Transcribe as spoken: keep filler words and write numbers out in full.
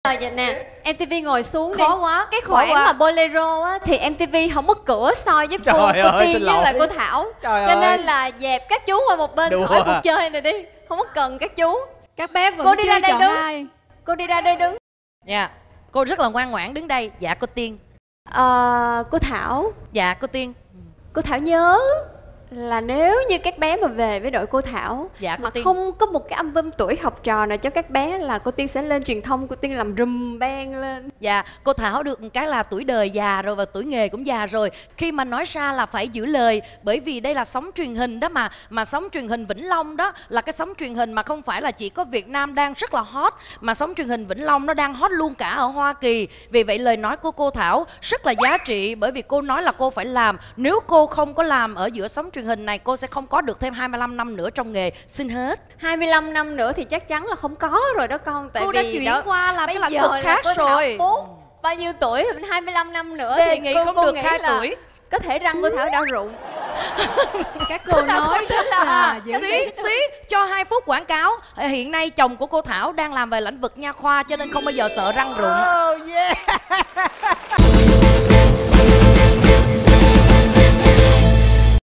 Rồi vậy nè, em tê vê ngồi xuống Khó đi. quá. Cái khoảng quá. mà bolero á thì em tê vê không có cửa soi với Trời cô, ơi, cô Tiên xin với lỗi. lại cô Thảo. Trời Cho ơi. nên là dẹp các chú qua một bên Đùa khỏi à. cuộc chơi này đi. Không có cần các chú. Các bé vẫn Cô đi chưa ra đây chọn đứng. ai. Cô đi ra đây đứng. Dạ. Cô rất là ngoan ngoãn đứng đây. Dạ cô Tiên. Ờ, cô Thảo. Dạ cô Tiên. Cô Thảo nhớ là nếu như các bé mà về với đội cô Thảo Dạ, cô mà Tiên. không có một cái album tuổi học trò nào cho các bé là cô Tiên sẽ lên truyền thông, cô Tiên làm rùm beng lên. Dạ, cô Thảo được một cái là tuổi đời già rồi và tuổi nghề cũng già rồi. Khi mà nói ra là phải giữ lời, bởi vì đây là sóng truyền hình đó mà. Mà sóng truyền hình Vĩnh Long đó là cái sóng truyền hình mà không phải là chỉ có Việt Nam đang rất là hot, mà sóng truyền hình Vĩnh Long nó đang hot luôn cả ở Hoa Kỳ. Vì vậy lời nói của cô Thảo rất là giá trị, bởi vì cô nói là cô phải làm. Nếu cô không có làm ở giữa sóng truyền hình này, cô sẽ không có được thêm hai mươi lăm năm nữa trong nghề. Xin hết. Hai mươi lăm năm nữa thì chắc chắn là không có rồi đó con. Tại Cô vì đã chuyển đó, qua làm bây cái lĩnh giờ vực là khác cô Thảo rồi. bốn bao nhiêu tuổi, hai mươi lăm năm nữa Đề thì nghị cô, không cô được nghĩ khai là tuổi. có thể răng cô Thảo đã rụng. Các cô nói rất là dữ. Xí, xí, cho hai phút quảng cáo. Hiện nay chồng của cô Thảo đang làm về lĩnh vực nha khoa cho nên không bao giờ sợ răng rụng. Oh yeah.